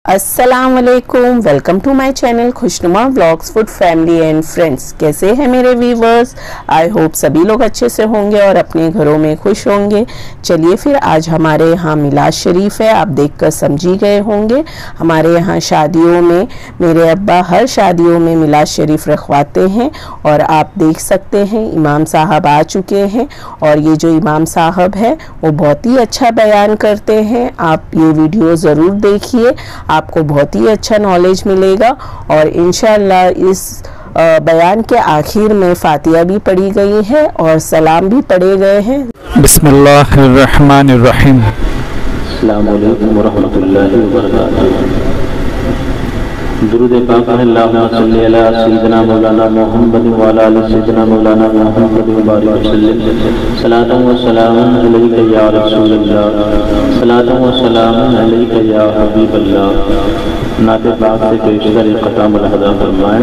अस्सलाम वालेकुम, welcome to my channel Khushnuma vlogs food family and friends. कैसे हैं मेरे व्यूवर्स? आई होप सभी लोग अच्छे से होंगे और अपने घरों में खुश होंगे। चलिए फिर आज हमारे यहाँ मिलाद शरीफ है, आप देखकर समझी गए होंगे। हमारे यहाँ शादियों में मेरे अब्बा हर शादियों में मिलाद शरीफ रखवाते हैं और आप देख सकते हैं इमाम साहब आ चुके हैं और ये जो इमाम साहब है वो बहुत ही अच्छा बयान करते हैं। आप ये वीडियो ज़रूर देखिए, आपको बहुत ही अच्छा नॉलेज मिलेगा और इंशाअल्लाह इस बयान के आखिर में फातिहा भी पढ़ी गई है और सलाम भी पढ़े गए हैं। बिस्मिल्लाहिर्रहमानिर्रहीम। अस्सलामु अलैकुम वरहमतुल्लाहि वबरकातुहू। दुरूद पाक अल्लाहुम्मा सल्ली अला सय्यिदिना मौलाना मुहम्मद व अला आलि सय्यिदिना मौलाना मुहम्मद व बारिक वसल्लम। सलातु व सलामुन अलैका या रसूलल्लाह, सलातु व सलामुन अलैका या हबीबल्लाह। नाते पाक से पेशतर क़ता मुलाहज़ा फरमाएं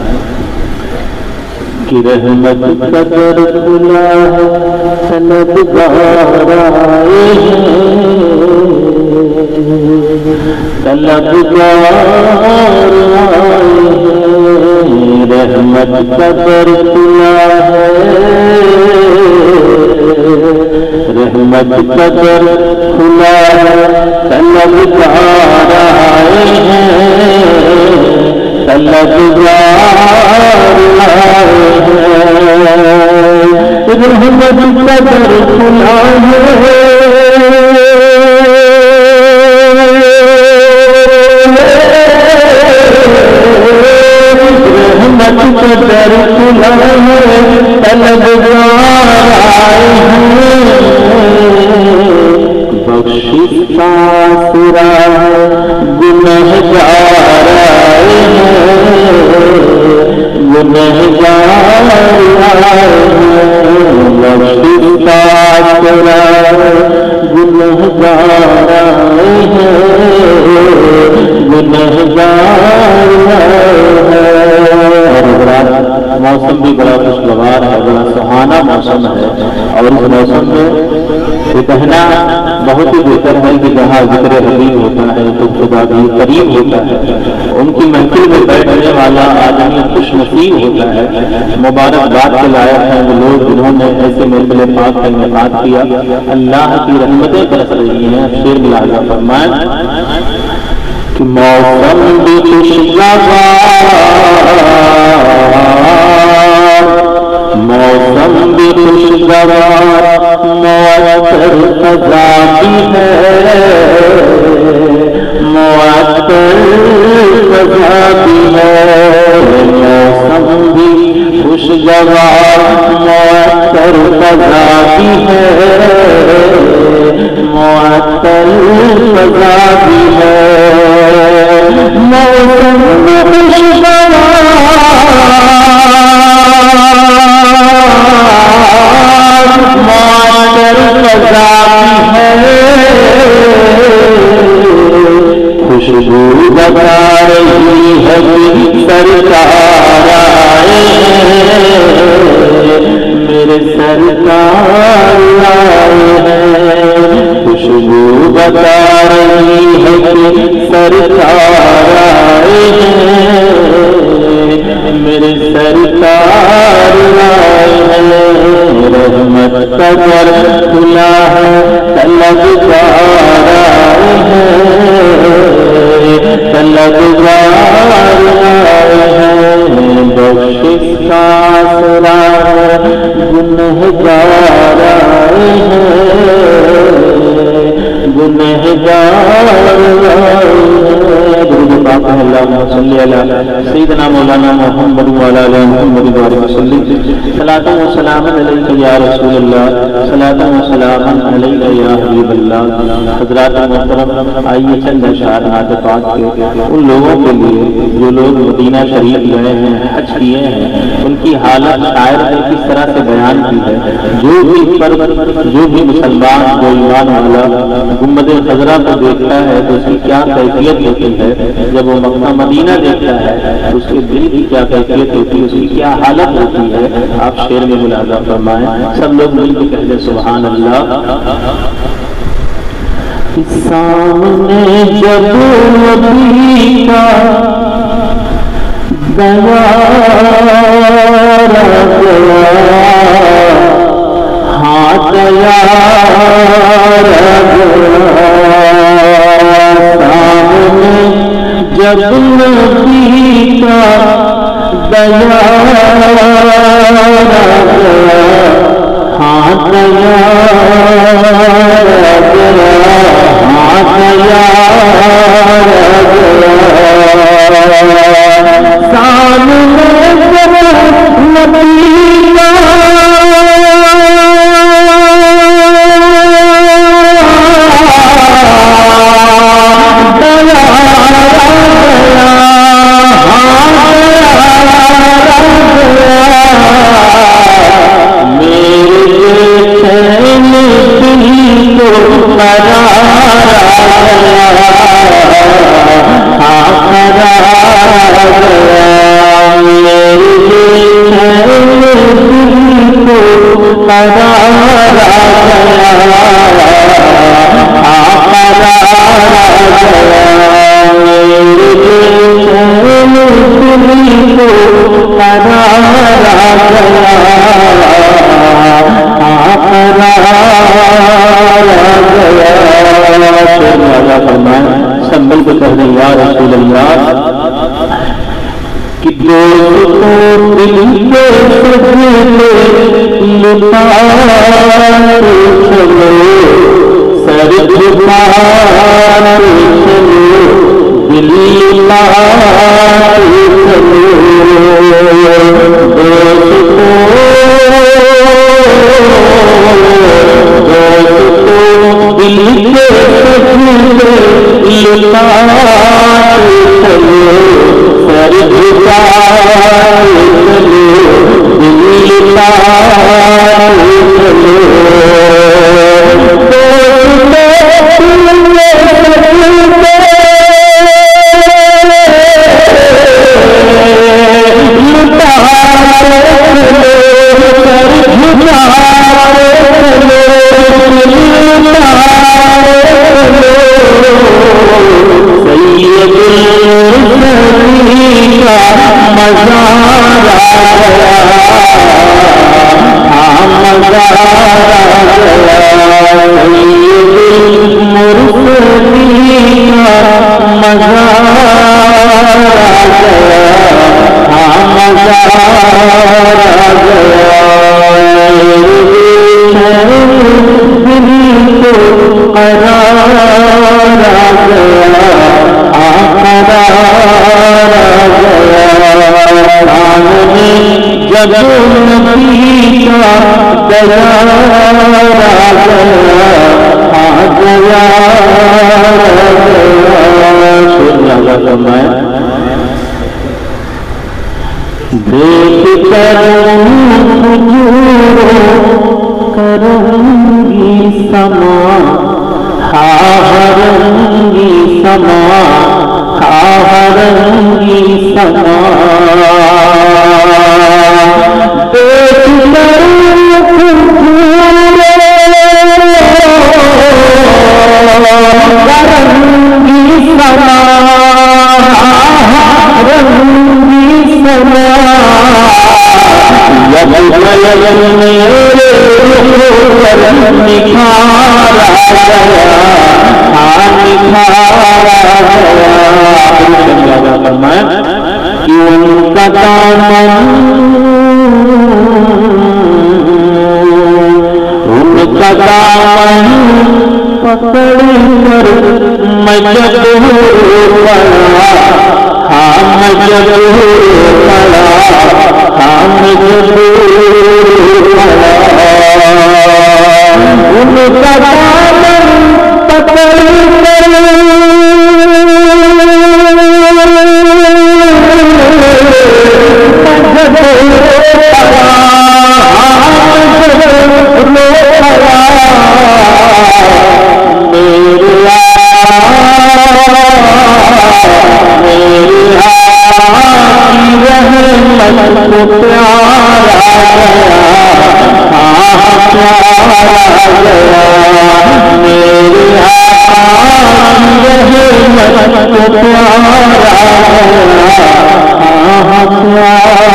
कि रहमत का दर खुला है, तलबगार आए हैं, तलबगार आए हैं। रहमत का दर खुला है, रहमत का दर खुला है, तलबगार आए हैं, तलबगार आए हैं। रहमत का दर खुला है, रहमत का दर खुला है, तलबगार आए हैं। बख्शिश का सिरा गुनहगार आए हैं, गुनहगार आए हैं। बख्शिश का सिरा गुनहगार आए हैं, गुनहगार आए हैं। मौसम भी बड़ा खुशगवार है, बड़ा सुहाना मौसम है और इस मौसम में ये कहना बहुत ही बेहतर है कि जहाँ जिक्र हबीब होता है तो खुदा भी करीब होता है। उनकी महफिल में बैठने वाला आदमी खुश नसीब होता है। मुबारकबाद के लायक हैं वो लोग जिन्होंने ऐसे महफिल पाक का इनेकाद किया। अल्लाह की रहमतें बरस रही हैं। शेर मुलाहिजा फरमाएं कि मौसम भी खुशगवार, मौसम भी खुशगवार, मुअत्तर क़ज़ा भी है, मुअत्तर क़ज़ा भी है। मौसम भी खुशगवार, मुअत्तर क़ज़ा भी है, मुअत्तर क़ज़ा भी है। मौसम भी खुशगवार, खुशबू बता रही है कि सरकार आए हैं, मेरे सरकार आए हैं। खुशबू बता रही है कि सरकार आए हैं, मेरे सरकार आए हैं। रहमत का दर खुला है, तलबगार आए हैं, तलबगार आए हैं। बख्शिश का आसरा गुनहगार आए हैं, गुनहगार आए हैं। अल्लाहुम्मा सल्ली अला सय्यिदिना मौलाना मुहम्मद व अला आलि मुहम्मद व बारिक वसल्लम। सलातु व सलामुन अलैका या रसूलल्लाह, सलातु व सलामुन अलैका या हबीबल्लाह। हज़रात मोहतरम, आइए चंद अशआर नात पाक के उन लोगों के लिए जो लोग मदीना शरीफ गए हैं, हज किए हैं, उनकी हालत शायर ने किस तरह से बयान की है। जो भी मुसलमान, जो ईमान वाला गुंबद खजरा को देखता है तो उसकी क्या कैफियत होती है, जब वो मक्का मदीना देखता है तो उसके दिल की क्या कैफियत होती है, उसकी क्या हालत होती है। आप शेर में मुलाज़ा फरमाएं। सब लोग मिलकर कहते सुभान अल्लाह। सामने जब नबी جب نبی کا دیا ہاں دیا سامنے نبی سنبھل کے کہہ دیں یا رسول اللہ کہ دوستوں دل کے سجدے لٹا چلو سر جھکا چلو دل لٹا چلو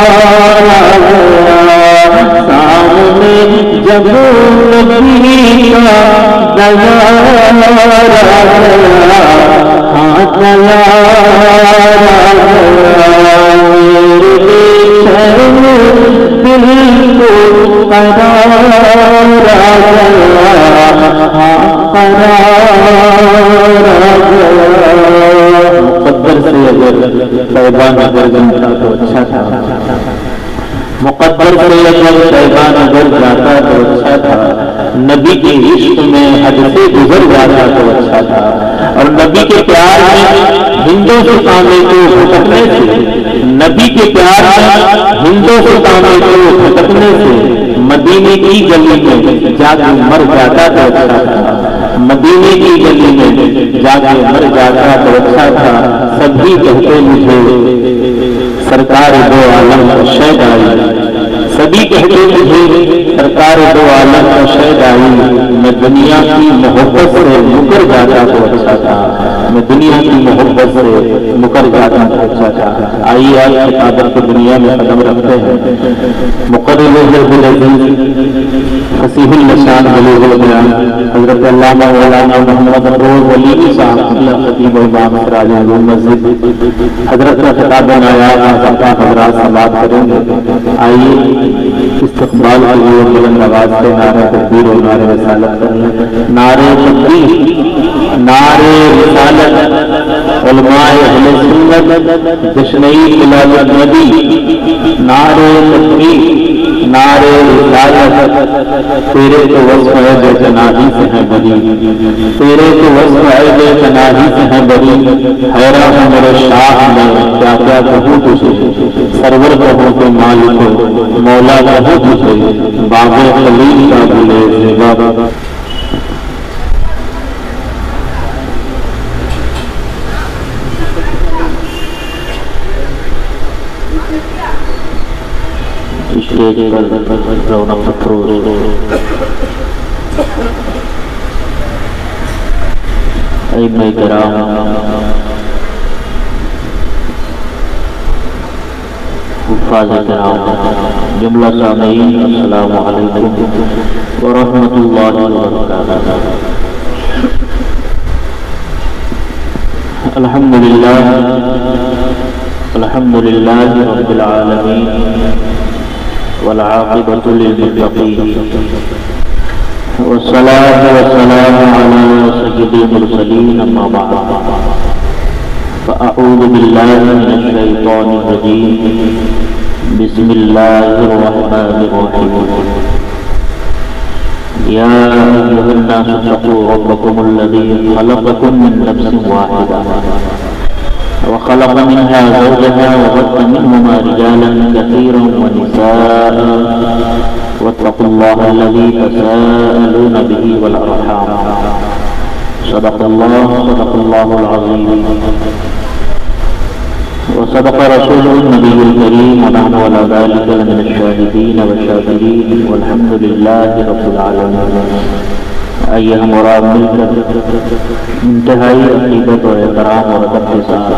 جب نبی مقدر سے اگر شیطان اگر جاتا تو اچھا تھا، نبی کے عشق میں حد سے گزر جاتا تو اچھا تھا، اور نبی کے پیار میں ہندو ستانے کو بھٹکنے سے، نبی کے پیار میں ہندو ستانے کو بھٹکنے سے مدینے کی گلی میں جا کے مر جاتا تو اچھا تھا، مدینے کی گلی میں جا کے مر جاتا تو اچھا تھا۔ سبھی کہتے مجھے سرکار دو عالم کا شہد آئی، سبھی کہتے مجھے سرکار دو عالم کا شہد آئی، میں دنیا کی محبت سے مکر جاتا تو اچھا تھا، میں دنیا کی محبت سے مکر جاتا تو اچھا تھا۔ آئیے آج عبادت کو دنیا میں قدم رکھتے ہیں۔ مقرر العزیز فصیح اللسان بلیغ البیان حضرت علامہ مولانا محمد افروز ولی صاحب خطیب امام سراج العلوم مسجد حضرت کا خطاب نایاب حضرات سے بات کریں گے۔ آئیے استقبال کے لیے بلند آواز سے نعرہ تکبیر اور نعرہ رسالت کریں۔ نعرہ تکبیر، نعرہ رسالت، علماء اہل سنت جشن میلاد النبی، نعرہ تکبیر، نعرہ رسالت۔ تیرے تو وصف ہے بے تناہی سے ہے بری، تیرے تو وصف ہے بے تناہی سے ہے بری، حیران ہے میرے شاہ میں کیا کیا کہوں تجھے، سرور کہوں تو مالک مولا کہوں تجھے، باب خلیل کا بلے زیبا۔ اسٹیج پر رونق افروز ائمہ کرام، حفاظ کرام، جملہ سامعین، السلام علیکم ورحمۃ اللہ وبرکاتہ۔ الحمدللہ الحمدللہ رب العالمین والعاقبۃ للمتقین والصلاة والسلام على سید المرسلین، اما بعد فأعوذ باللہ من الشیطان الرجیم، بسم اللہ الرحمن الرحیم۔ یا ایھا الناس اتقوا ربکم الذی خلقکم من نفس واحدہ وخلق منها زوجها وبث منهما رجالا كثيرا ونساء واتقوا الله الذي تساءلون به والأرحام، صدق الله العظيم وصدق رسوله النبي الكريم، ونحن على ذلك لمن الشاهدين والشاكرين والحمد لله رب العالمين۔ آئیے ہم اور آپ مل کر انتہائی عقیدت اور احترام اور ادب کے ساتھ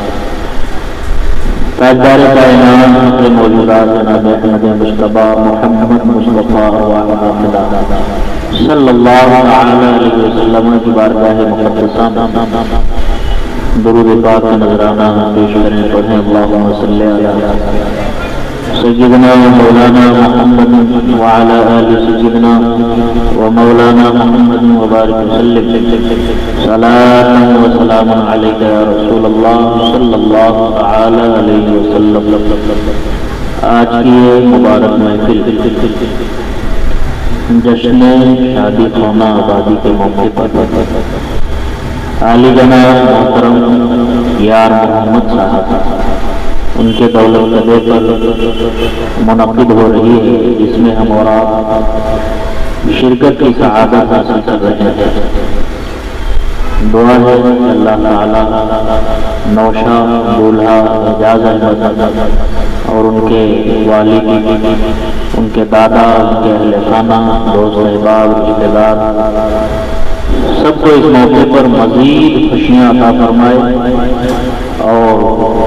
تاجدار کائنات اپنے موجودات جناب احمد مصطفیٰ محمد مصطفیٰ صلی اللہ علیہ وسلم کی بارگاہ مقدسہ درود پاک کا نذرانہ پیش کریں، پڑھیں اللہم صلی علی سیدنا مولانا محمد وعلى آل سیدنا ومولانا محمد وبارک وسلم، صلاة وسلام علیک یا رسول اللہ صلی اللہ تعالی علیہ وسلم۔ آج کی مبارک محفل جشن شادی خانہ آبادی کے موقع پر عالی جناب محترم یار محمد صاحب ان کے دولت قدے پر منعقد ہو رہی ہے، جس میں ہم اور آپ شرکت کی سعادت حاصل کر رہے ہیں۔ دعا ہے کہ اللہ تعالی نوشا دولہا اعجاز احمد اور ان کے والد، ان کے دادا، ان کے اہل خانہ، دوست احباب، رشتہ دار سب کو اس موقع پر مزید خوشیاں عطا فرمائے، اور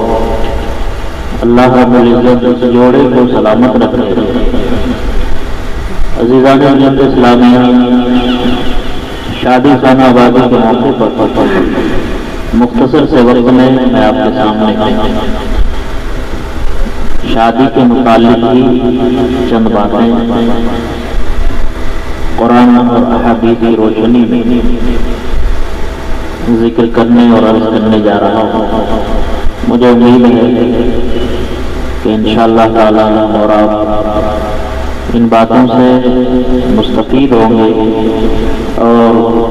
اللہ رب العزت اس جوڑے کو سلامت رکھے۔ عزیزان ملت اسلامیہ، شادی خانہ آبادی کے موقع پر مختصر سے وقت میں آپ کے سامنے شادی کے متعلق ہی چند باتیں قرآن اور احادیث کی روشنی میں ذکر کرنے اور عرض کرنے جا رہا ہوں۔ مجھے امید ہے کہ انشاءاللہ تعالی اور آپ ان باتوں سے مستفید ہوں گے اور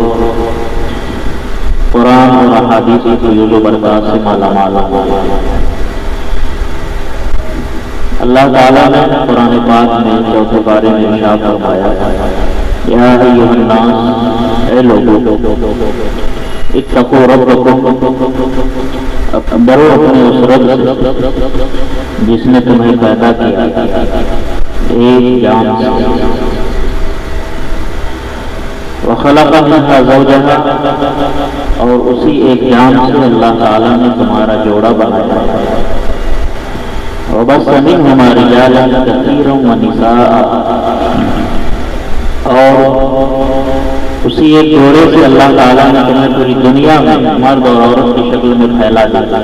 قرآن اور احادیث کی فیوز و برکات سے مالا مال ہوں گے۔ اللہ تعالیٰ نے قرآن پاک میں چوتھے بارے میں ارشاد فرمایا، یا ایھا الناس، اے لوگوں، اتقوا ربکم، ڈرو اپنے اس رب سے جس نے تمہیں پیدا کیا ایک جان سے، وخلق منها زوجها، اور اسی ایک جان سے اللہ تعالیٰ نے تمہارا جوڑا بنایا، وبث منهما رجالا كثيرا ونساء، اور اسی ایک جوڑے سے اللہ تعالیٰ نے تمہیں پوری دنیا میں مرد اور عورت کی شکل میں پھیلا دیا۔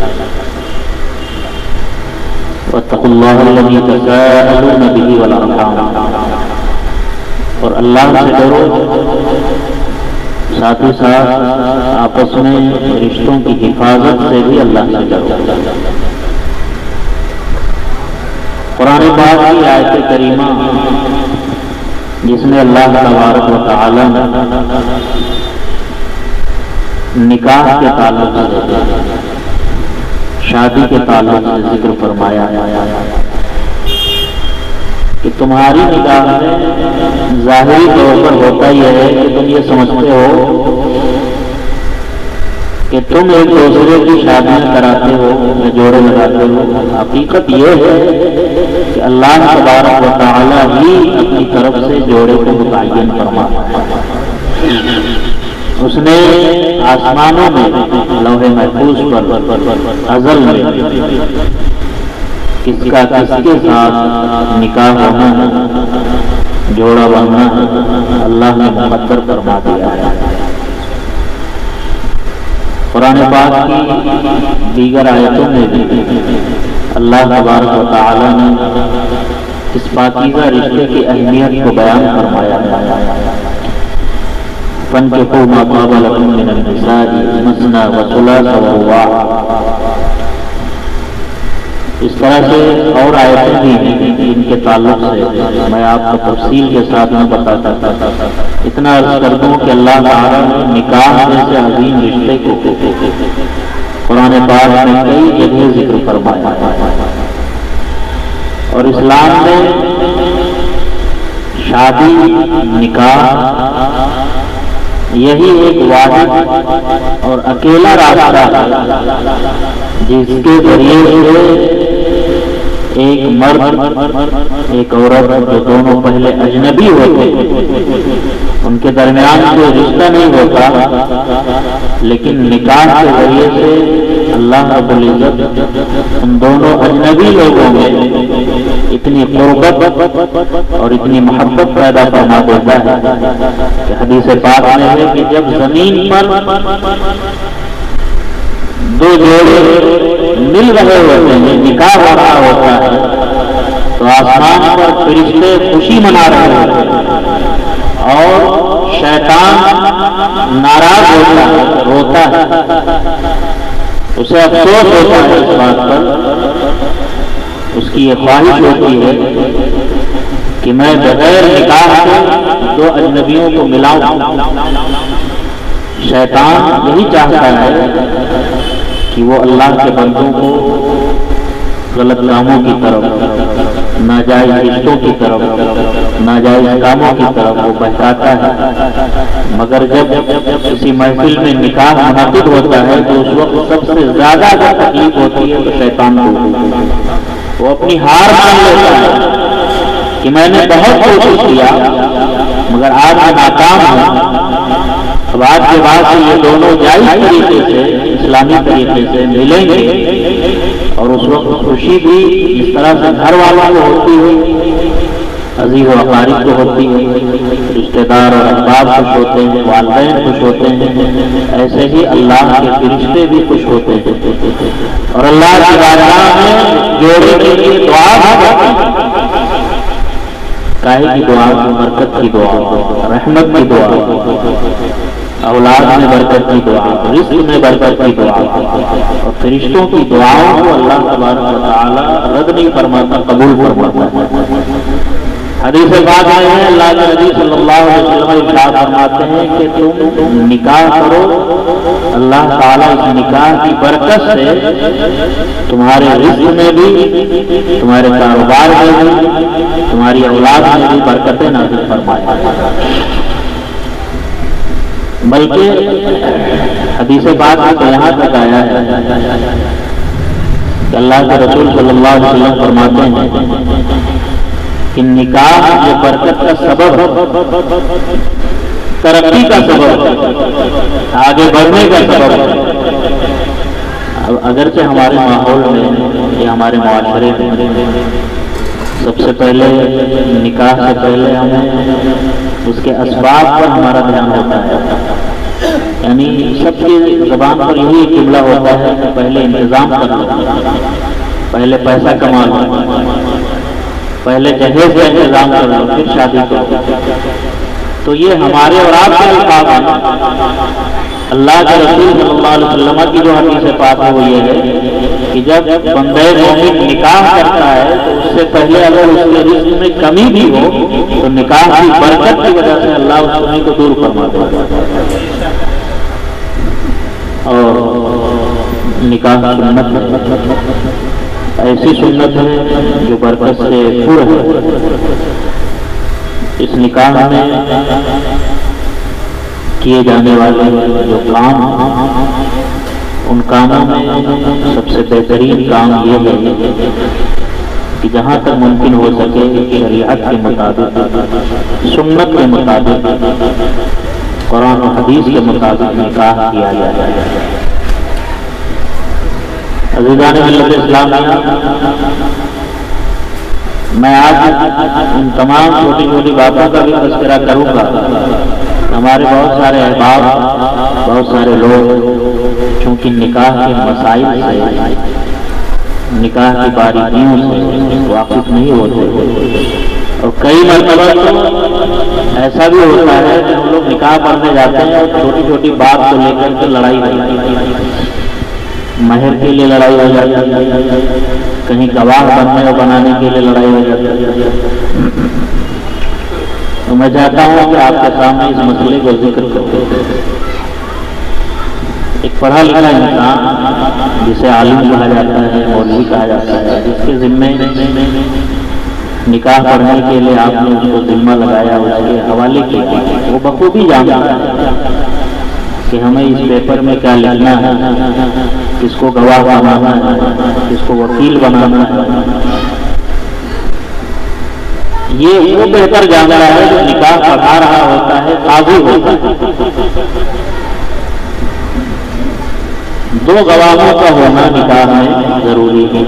واتقوا اللہ الذی تساءلون بہ والارحام، اور اللہ سے ڈرو، ساتھ ہی ساتھ آپس میں رشتوں کی حفاظت سے بھی اللہ سے ڈرو۔ قرآن پاک کی آیت کریمہ جس میں اللہ تبارک و تعالی نے نکاح کے تعلق سے، شادی کے تعلق سے ذکر فرمایا کہ تمہاری نکاح میں ظاہری طور پر ہوتا یہ ہے کہ تم یہ سمجھتے ہو کہ تم ایک دوسرے کی شادیاں کراتے ہو یا جوڑے لگاتے ہو، حقیقت یہ ہے کہ اللہ تبارک و تعالی ہی اپنی طرف سے جوڑے کو متعین فرماتا ہے۔ اس نے آسمانوں میں لوح محفوظ پر ازل میں کس کا کس کے ساتھ نکاح ہونا ہے، جوڑا بننا ہے، اللہ نے مقدر فرما دیا ہے۔ قرآن پاک کی دیگر آیتوں میں بھی اللہ تبارک و تعالی نے اس پاکیزہ رشتے کی اہمیت کو بیان فرمایا ہے۔ فَانكِحُوا مَا طَابَ لَكُم مِّنَ النِّسَاءِ مَثْنَىٰ وَثُلَاثَ وَرُبَاعَ، اس طرح سے اور آیتیں بھی ہیں ان کے تعلق سے میں آپ کو تفصیل کے ساتھ میں بتاتا تھا۔ اتنا عرض کر دوں کہ اللہ تعالیٰ نے نکاح جیسے عظیم رشتے کو قرآن پاک میں کئی جگہ ذکر فرمایا، اور اسلام میں شادی نکاح یہی ایک واحد اور اکیلا راستہ ہے جس کے ذریعے سے ایک مرد ایک عورت جو دونوں پہلے اجنبی ہوتے ان کے درمیان کوئی رشتہ نہیں ہوتا، لیکن نکاح کے ذریعے سے اللہ رب العزت ان دونوں اجنبی لوگوں میں اتنی قربت اور اتنی محبت پیدا فرما دیتا ہے کہ حدیث پاک میں ہے کہ جب زمین پر دو جوڑے مل رہے ہوتے ہیں، نکاح ہو رہا ہوتا ہے، تو آسمان پر فرشتے خوشی منا رہے ہوتے ہیں اور شیطان ناراض ہوتا ہے، روتا ہے، اسے افسوس ہوتا ہے اس بات پر، اس کی یہ خواہش ہوتی ہے کہ میں بغیر نکاح کے دو اجنبیوں کو ملاؤں۔ شیطان یہی چاہتا ہے کہ وہ اللہ کے بندوں کو غلط کاموں کی طرف، ناجائز رشتوں کی طرف، ناجائز کاموں کی طرف وہ بہکاتا ہے، مگر جب کسی محفل میں نکاح منعقد ہوتا ہے تو اس وقت سب سے زیادہ تکلیف ہوتی ہے تو شیطان کو، وہ اپنی ہار مان لیتا ہے کہ میں نے بہت کوشش کیا مگر آج میں ناکام ہوں، اب آج کے بعد یہ دونوں جائز طریقے سے اسلامی طریقے سے ملیں گے، اور اس وقت خوشی بھی جس طرح سے گھر والوں کو ہوتی ہوئی عزیز و اقارب کو ہوتی ہے، رشتہ دار اور احباب خوش ہوتے ہیں، والدین خوش ہوتے ہیں، ایسے ہی اللہ کے فرشتے بھی خوش ہوتے ہیں اور اللہ کی بارگاہ میں جوڑے کے لیے دعا کرتے ہیں۔ کاہے کی دعا؟ برکت کی دعا، رحمت کی دعا، اولاد میں برکت کی دعا، رزق میں برکت کی دعا، اور فرشتوں کی دعاؤں کو اللہ تبارک و تعالی رد نہیں فرماتا، قبول فرماتا ہے۔ حدیث پاک میں ہے اللہ کے نبی صلی اللہ علیہ وسلم ارشاد فرماتے ہیں کہ تم نکاح کرو، اللہ تعالیٰ اس نکاح کی برکت سے تمہارے رزق میں بھی، تمہارے کاروبار میں بھی، تمہاری اولاد میں بھی برکتیں نازل فرمائے۔ بلکہ حدیث پاک میں تو یہاں تک آیا ہے کہ اللہ کے رسول صلی اللہ علیہ وسلم فرماتے ہیں کہ نکاح یہ برکت کا سبب ہے، ترقی کا سبب ہے، آگے بڑھنے کا سبب ہے۔ اب اگرچہ ہمارے ماحول میں یا ہمارے معاشرے میں سب سے پہلے نکاح سے پہلے ہمیں اس کے اسباب پر ہمارا دھیان ہوتا ہے، یعنی سب کی زبان پر یہی جملہ ہوتا ہے کہ پہلے انتظام کر لو، پہلے پیسہ کما لو، پہلے جہیز کا انتظام کر لو، پھر شادی کرو۔ تو یہ ہمارے اور آپ کے الفاظ ہیں۔ اللہ کے رسول صلی اللہ علیہ وسلم کی جو حدیث پاک ہے وہ یہ ہے کہ جب بندہ مومن نکاح کرتا ہے تو اس سے پہلے اگر اس کے رزق میں کمی بھی ہو تو نکاح کی برکت کی وجہ سے اللہ اس کمی کو دور فرما دیتا ہے۔ اور نکاح سنت ایسی سنت ہے جو برکت سے پر ہے۔ اس نکاح میں کیے جانے والے جو کام ان کاموں میں سب سے بہترین کام یہ ہے کہ جہاں تک ممکن ہو سکے شریعت کے مطابق، سنت کے مطابق، قرآن و حدیث کے مطابق نکاح کیا جائے۔ عزیزان ملت اسلامیہ، میں آج ان تمام چھوٹی چھوٹی باتوں کا بھی تذکرہ کروں گا۔ ہمارے بہت سارے احباب، بہت سارے لوگ چونکہ نکاح کے مسائل سے، نکاح کی باریکیوں سے واقف نہیں ہوتے، اور کئی مرتبہ تو ایسا بھی ہوتا ہے کہ ہم لوگ نکاح پڑھنے جاتے ہیں اور چھوٹی چھوٹی بات کو لے کر کے لڑائی ہوتی ہے، مہر کے لیے لڑائی ہو جاتی ہے، کہیں گواہ بننے اور بنانے کے لیے لڑائی ہو جاتی ہے۔ تو میں چاہتا ہوں کہ آپ کے سامنے اس مسئلے کو ذکر کروں۔ ایک پڑھا لکھا انسان جسے عالم کہا جاتا ہے، مولوی کہا جاتا ہے، جس کے ذمے نکاح پڑھنے کے لیے آپ نے اس کو ذمہ لگایا، اس کے حوالے کیا، وہ بخوبی جانتا ہے کہ ہمیں اس پیپر میں کیا لکھنا ہے، کس کو گواہ بنانا ہے، کس کو وکیل بنانا ہے۔ یہ وہ بہتر جانتا ہے جو نکاح پڑھا رہا ہوتا ہے، قاضی ہوتا ہے۔ دو گواہوں کا ہونا نکاح میں ضروری ہے،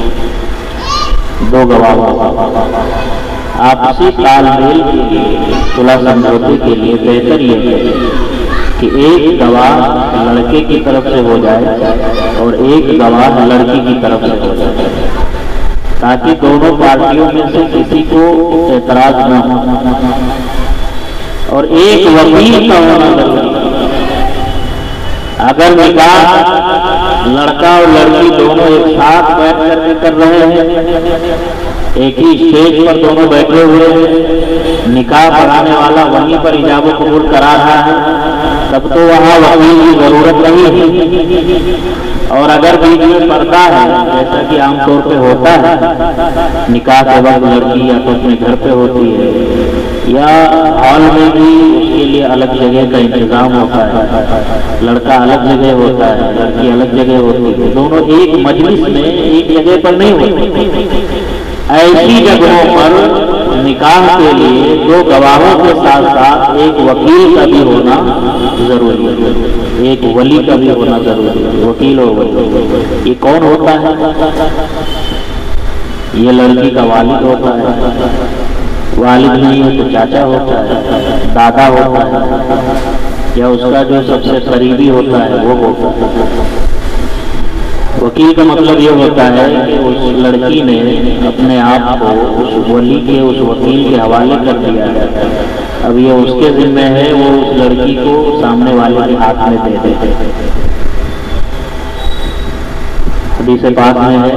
دو گواہوں کا آپسی تال میل کے لیے، صلح سمجھوتے کے لیے بہتر یہ ہے کہ ایک گواہ لڑکے کی طرف سے ہو جائے اور ایک گواہ لڑکی کی طرف سے ہو جائے، تاکہ دونوں پارٹیوں میں سے کسی کو اعتراض نہ ہو، اور ایک وکیل کا ہونا ضروری ہے۔ اگر نکاح لڑکا اور لڑکی دونوں ایک ساتھ بیٹھ کر کے کر رہے ہیں، ایک ہی اسٹیج پر دونوں بیٹھے ہوئے ہیں، نکاح پڑھانے والا وہیں پر ایجاب و قبول کرا رہا ہے، تب تو وہاں وکیل کی ضرورت نہیں ہے۔ اور اگر بیچ میں پردہ ہے، جیسا کہ عام طور پہ ہوتا ہے، نکاح کے وقت لڑکی یا تو اپنے گھر پہ ہوتی ہے یا ہال میں بھی اس کے لیے الگ جگہ کا انتظام ہوتا ہے، لڑکا الگ جگہ ہوتا ہے، لڑکی الگ جگہ ہوتی ہے، دونوں ایک مجلس میں ایک جگہ پر نہیں ہوتے۔ ایسی جگہوں پر نکاح کے لیے دو گواہوں کے ساتھ ساتھ ایک وکیل کا بھی ہونا ضروری ہے، ایک ولی کا بھی ہونا ضروری ہے۔ وکیل اور ولی یہ کون ہوتا ہے؟ یہ لڑکی کا والد ہوتا ہے، والد نہیں ہے تو چاچا ہوتا ہے، دادا ہوتا ہے، یا اس کا جو سب سے قریبی ہوتا ہے وہ ہوتا ہے۔ وکیل کا مطلب یہ ہوتا ہے کہ اس لڑکی نے اپنے آپ کو اس ولی کے، اس وکیل کے حوالے کر دیا ہے، اب یہ اس کے ذمہ ہے وہ اس لڑکی کو سامنے والے کے ہاتھ میں دے دے۔ حدیث پاک میں ہے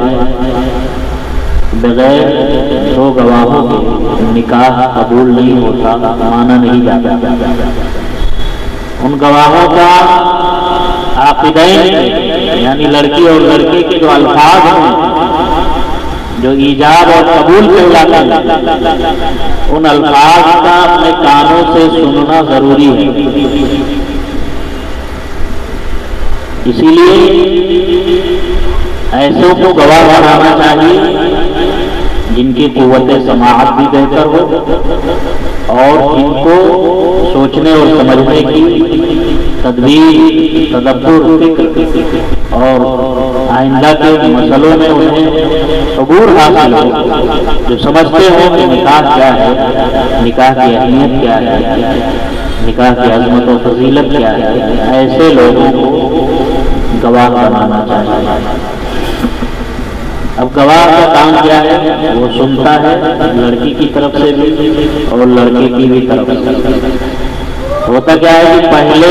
بغیر دو گواہوں کے نکاح قبول نہیں ہوتا، مانا نہیں جاتا۔ ان گواہوں کا عاقدین یعنی لڑکی اور لڑکے کے جو الفاظ ہیں، جو ایجاب اور قبول کہلاتے ہیں، ان الفاظ کا اپنے کانوں سے سننا ضروری ہے۔ اسی لیے ایسوں کو گواہ بنانا چاہیے جن کی قوت سماعت بھی بہتر ہو اور جن کو سوچنے اور سمجھنے کی تدبیر، تدبر، فکر اور آئندہ کے مسئلوں میں انہیں عبور حاصل ہو، جو سمجھتے ہوں کہ نکاح کیا ہے، نکاح کی اہمیت کیا ہے، نکاح کی عظمت و فضیلت کیا ہے، ایسے لوگوں کو گواہ بنانا چاہیے۔ اب گواہ کا کام کیا ہے؟ وہ سنتا ہے لڑکی کی طرف سے بھی اور لڑکے کی بھی طرف سے۔ ہوتا کیا ہے کہ پہلے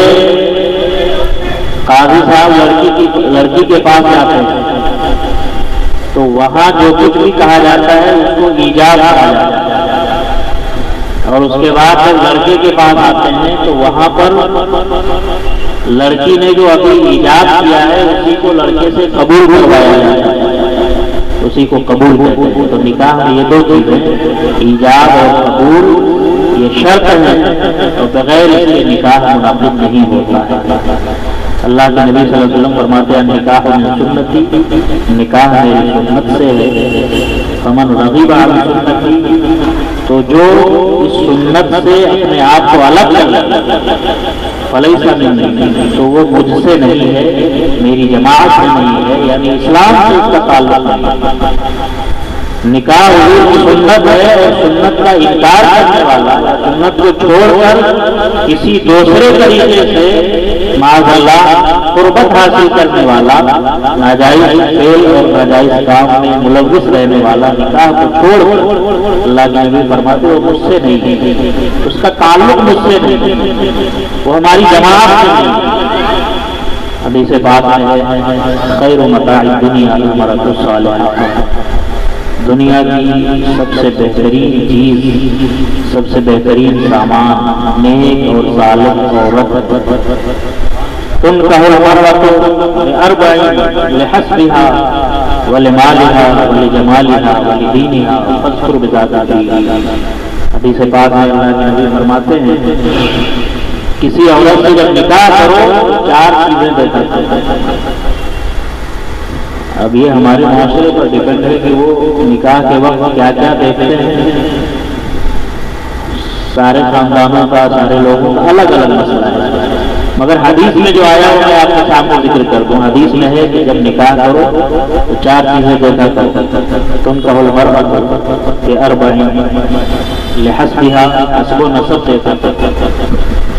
قاضی صاحب لڑکی کے پاس جاتے ہیں تو وہاں جو کچھ بھی کہا جاتا ہے اس کو ایجاب کہا جاتا ہے، اور اس کے بعد جب لڑکے کے پاس آتے ہیں تو وہاں پر لڑکی نے جو ابھی ایجاب کیا ہے اسی کو لڑکے سے قبول کروایا جاتا ہے، اسی کو قبول کرتے ہیں۔ تو نکاح میں یہ دو چیزیں، ایجاب اور قبول، یہ شرط ہے، اور بغیر اس کے نکاح منعقد نہیں ہوتا ہے۔ اللہ کے نبی صلی اللہ علیہ وسلم فرماتے ہیں نکاح من سنتی، نکاح میری سنت سے ہے، فمن رغب عن سنتی، تو جو اس سنت سے اپنے آپ کو الگ کر لیتا فلیس منی، تو وہ مجھ سے نہیں ہے، میری جماعت سے نہیں ہے، یعنی اسلام سے اس کا تعلق نہیں۔ نکاح حضور کی سنت ہے، اور سنت کا انکار کرنے والا، سنت کو چھوڑ کر کسی دوسرے طریقے سے معاذ اللہ قربت حاصل کرنے والا، ناجائز فعل اور ناجائز کام میں ملوث رہنے والا، نکاح کو چھوڑ کر اللہ کے نبی فرماتے وہ مجھ سے نہیں ہے، اس کا تعلق مجھ سے نہیں، وہ ہماری جماعت سے نہیں۔ حدیث پاک میں ہے خیر متاع الدنیا المرأۃ الصالحہ، دنیا کی سب سے بہترین چیز، سب سے بہترین سامان نیک اور صالح عورت۔ تنکح المرأۃ لأربع لحسبها ولمالها ولجمالها ولدینها فاذکر بذات الدین۔ حدیث پاک میں اللہ کے نبی فرماتے ہیں کسی عورت سے جب نکاح کرو چار چیزیں دیکھا کرو۔ اب یہ ہمارے معاشرے پر ڈیپینڈ ہے کہ وہ نکاح کے وقت کیا کیا دیکھتے ہیں۔ سارے خاندانوں کا، سارے لوگوں کا الگ الگ مسئلہ ہے، مگر حدیث میں جو آیا وہ میں آپ کے سامنے ذکر کر دوں۔ حدیث میں ہے کہ جب نکاح کرو تو چار چیزیں دیکھا کرو۔ تنکح المرأۃ لأربع لحسبها، حسب و نسب دیکھا کرو،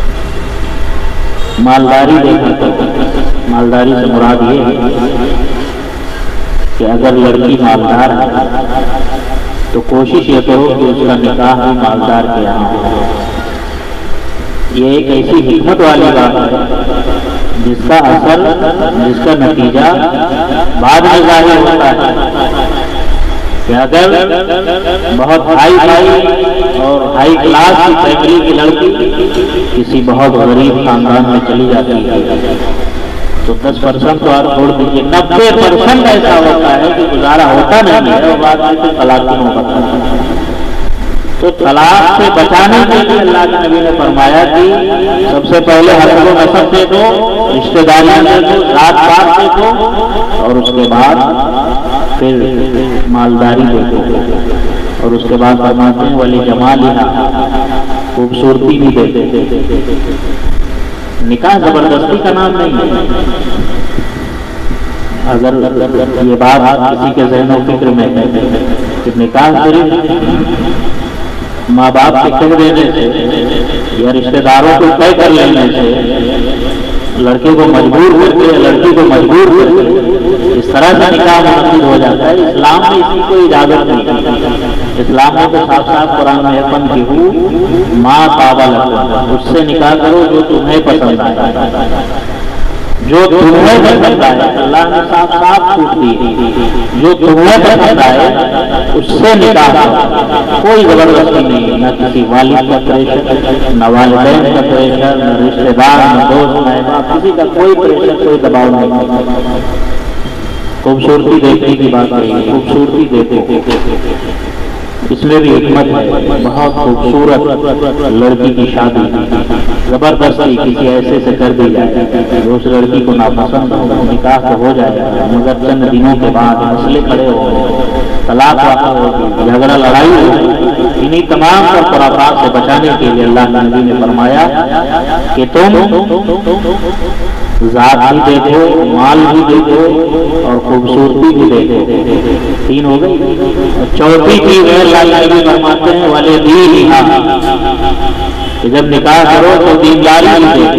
مالداری دیکھا کرو۔ مالداری سے مراد یہ ہے کہ اگر لڑکی مالدار ہے تو کوشش یہ کرو کہ اس کا نکاح بھی مالدار کے یہاں ہو۔ یہ ایک ایسی حکمت والی بات ہے جس کا اثر، جس کا نتیجہ بعد میں ظاہر ہوتا ہے کہ اگر بہت ہائی فائی اور ہائی کلاس کی فیملی کی لڑکی کسی بہت غریب خاندان میں چلی جاتی ہے تو 10% تو آپ چھوڑ دیجیے، 90% ایسا ہوتا ہے کہ گزارا ہوتا نہیں ہے اور بعد میں طلاق کی نوبت آتی ہے۔ تو طلاق سے بچانے کے لیے اللہ کے نبی نے فرمایا کہ سب سے پہلے حسب و نسب دے دو، رشتہ داریاں دے دو، ذات پات دے دو، اور اس کے بعد پھر مالداری دے دو، اور اس کے بعد فرماتے ہیں ولی جمالہا، خوبصورتی بھی دے دو۔ نکاح زبردستی کا نام نہیں ہے۔ اگر یہ بات کسی کے ذہن و فکر میں ہے کہ نکاح صرف माँ बाप के कह देने से या रिश्तेदारों को तय कर लेने से लड़के को मजबूर करके या लड़की को मजबूर करके इस तरह से निकाह मुनक्किद हो जाता है। इस्लाम में इसकी कोई इजाजत नहीं। इस्लाम में तो साफ साफ कुरान में फन्किहू मा ताबा लकुम, उससे निकाह करो जो तुम्हें पसंद आए, जो तुम्हें पसंद आए। अल्लाह ने साफ साफ छूट दी, जो तुम्हें पसंद आए उससे निकाह करो। कोई जबरदस्ती नहीं, न किसी वालिद का प्रेशर, न वालिदैन का प्रेशर, न रिश्तेदार, न दोस्त, न बाप, किसी का कोई प्रेशर, कोई दबाव नहीं। खूबसूरती देखने की बात नहीं, खूबसूरती देखो, इसमें भी हिकमत है। बहुत खूबसूरत लड़की की शादी जबरदस्ती किसी ऐसे से कर दी जाए जो उस लड़की को नापसंद हो, निकाह तो हो जाएगा मगर चंद दिनों के बाद मसले खड़े हो, तलाक वाक़ा होगी, झगड़ा लड़ाई होगी। इन्हीं तमाम पर खुराफात से बचाने के लिए अल्लाह के नबी ने फरमाया कि तुम ज़ात भी देखो, माल भी देखो और खूबसूरती भी देखो। तीन हो गई। चौथी चीज है अल्लाह के नबी फरमाते हैं वाले दीन, कि जब निकाह करो तो दीनदारी भी देखो,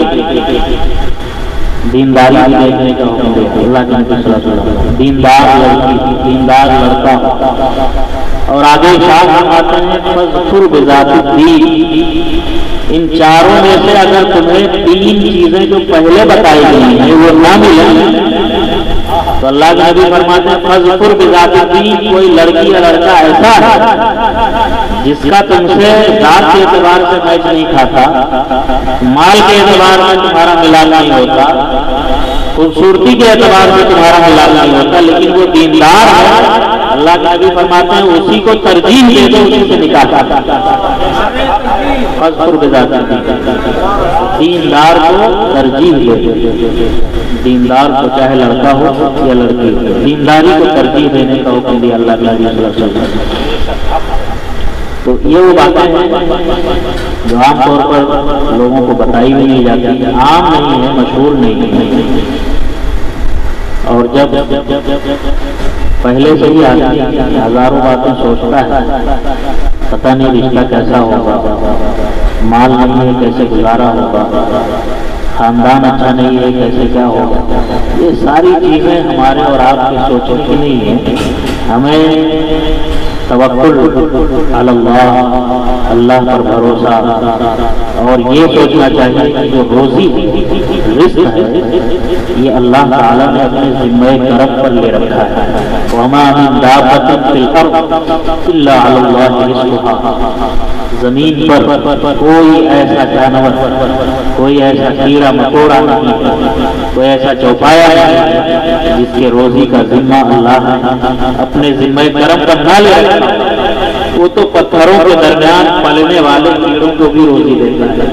दीनदारी भी देखने का हुक्म दिया अल्लाह के नबी सल्लल्लाहु अलैहि वसल्लम। दीनदार लड़की, दीनदार लड़का। और आगे शाह फरमाते हैं फज़कुर बिज़ातिद्दीन, इन चारों में से अगर तुम्हें तीन चीजें जो पहले बताई गई हैं वो ना मिले तो अल्लाह के नबी फरमाते हैं फज़कुर बिज़ातिद्दीन, कोई लड़की या लड़का ऐसा है जिसका तुमसे जात के एतबार से मैच नहीं खाता, माल के एतबार में तुम्हारा मिलान नहीं होता, खूबसूरती के एतबार से तुम्हारा मिलान नहीं होता, लेकिन वो दीनदार है। अल्लाह के नबी फरमाते हैं उसी को तरजीह दे दो, उसी से निकाह करो। फज़कुर बिज़ातिद्दीन, दीनदार को तरजीह दे दो। दीनदार को चाहे लड़का हो या लड़की हो, दीनदारी को तरजीह देने का हुक्म दिया अल्लाह के नबी सल्लल्लाहु अलैहि वसल्लम। तो ये वो बातें हैं जो आमतौर पर लोगों को बताई भी नहीं जाती, आम नहीं है, मशहूर नहीं है। और जब पहले से ही आदमी हजारों बातें सोचता है, पता नहीं रिश्ता कैसा होगा, माल नहीं है कैसे गुजारा होगा, खानदान अच्छा नहीं है कैसे क्या होगा, ये सारी चीजें हमारे और आपके सोचने की नहीं है। हमें तवक्कुल अल्लाह, अल्लाह पर भरोसा, और ये सोचना चाहिए कि जो रोजी रिस्क है ये अल्लाह ताला ने अपने जिम्मे करम पर ले रखा है। वमा मिन दाब्बतिन फिल अर्द इल्ला अल्लाह रिज़्क़ुहा, जमीन पर कोई ऐसा जानवर, कोई ऐसा कीड़ा मकोड़ा नहीं, कोई ऐसा चौपाया नहीं जिसके रोजी का जिम्मा अल्लाह ने अपने जिम्मे करम पर न ले रखा। वो तो पत्थरों के दरमियान पलने वाले कीड़ों को भी रोजी देता है,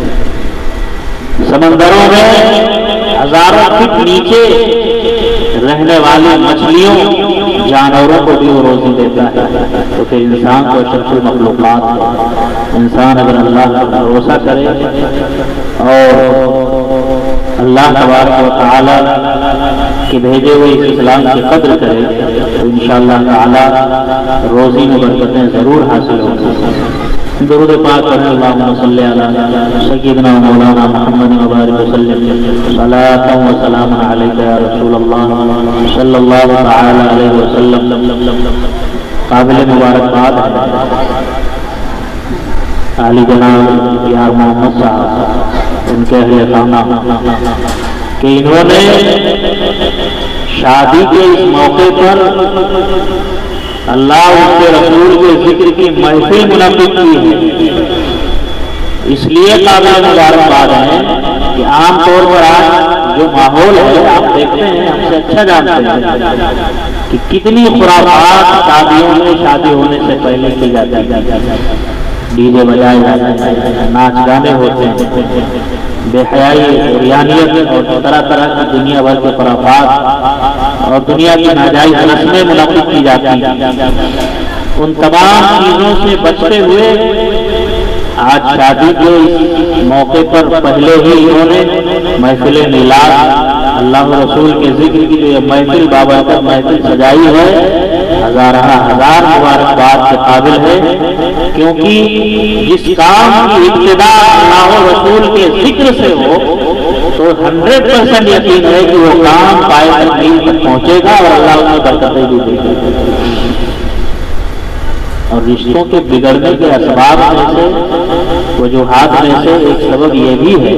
समंदरों में हजारों फीट नीचे रहने वाली मछलियों जानवरों को भी वो रोजी देता है। तो फिर इंसान को अशरफुल मखलूक़ात, इंसान अगर अल्लाह पर भरोसा करे और अल्लाह तबारक व तआला के भेजे हुए इस इस्लाम की कद्र करे तो इंशाअल्लाह ताला रोजी में बरकतें जरूर हासिल होंगी। दुरूद पाक पढ़ें, अल्लाहुम्मा सल्ली अला सय्यिदिना मौलाना मुहम्मद व बारिक वसल्लिम सलातन व सलामन अलैका या रसूलल्लाह सल्लल्लाहु तआला अलैहि वसल्लम। काबिल मुबारकबाद है आली जनाब यार मोहम्मद साहब, उनके अहले खाना कि इन्होंने शादी के इस मौके पर अल्लाह उसके रसूल के जिक्र की महफिल मुनक़्क़िद की है। इसलिए काबिल मुबारकबाद है कि आमतौर पर आज जो माहौल है आप देखते हैं, हमसे अच्छा जानते हैं कि कितनी खुराफात शादियों में शादी होने से पहले की जाती है। डीजे बजाए जाते हैं, नाच गाने होते हैं, बेहयाई, रियानियत और तरह तरह की दुनिया भर के खुराफात और दुनिया की नाजायज रस्में मुनक़्क़िद की जाती हैं। उन तमाम चीजों से बचते हुए आज शादी के इस मौके पर पहले ही इन्होंने महफिल मिलाद, अल्लाह रसूल के जिक्र की जो महफिल बाबरकत महफिल सजाई है, हजार मुबारकबाद के काबिल है। کیونکہ جس کام کی ابتدا اللہ و رسول کے ذکر سے ہو تو 100% یقین ہے کہ وہ کام پائے تکمیل تک پہنچے گا اور اللہ اس میں برکتیں بھی دے گا۔ اور رشتوں کے بگڑنے کے اسباب میں سے وجوہات میں سے ایک سبب یہ بھی ہے